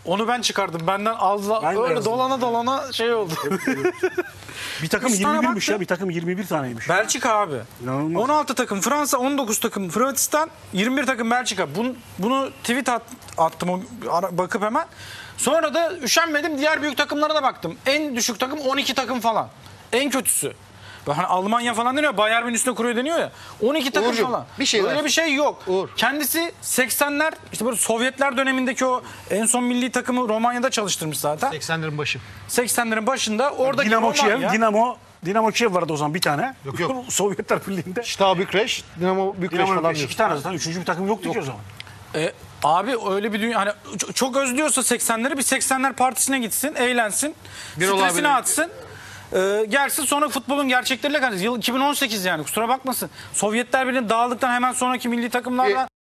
Onu ben çıkardım. Benden aldılar. Ben de Öyle yazdım. dolana şey oldu. Bir takım Üç tane 21'miş baktı. ya. Bir takım 21 taneymiş. Belçika abi. İnanılmaz. 16 takım Fransa, 19 takım Hırvatistan, 21 takım Belçika. Bunu tweet attım bakıp hemen. Sonra da üşenmedim, diğer büyük takımlara da baktım. En düşük takım 12 takım falan. En kötüsü. Hani Almanya falan deniyor, Bayern Münih üstüne kuruyor deniyor ya. 12 takım Uğurcuğum, falan. bir şey Öyle var. bir şey yok. Uğur. Kendisi 80'ler, işte böyle Sovyetler dönemindeki o en son milli takımı Romanya'da çalıştırmış zaten. 80'lerin başı. 80'lerin başında oradaki Dinamo Kiev, Romanya. Dinamo Kiev vardı o zaman bir tane. Yok. Sovyetler Birliği'nde. Şta Bükreş, Dinamo Bükreş Dinamo falan Kiev. diyor. İki tane zaten. Üçüncü bir takım yoktu ki o zaman. Abi öyle bir dünya, hani çok özlüyorsa 80'leri, bir 80'ler partisine gitsin, eğlensin, Bir stresini olabilir. atsın. Gelsin sonra futbolun gerçekleriyle karşılaşsın. Yıl 2018 yani, kusura bakmasın. Sovyetler Birliği dağıldıktan hemen sonraki milli takımlarla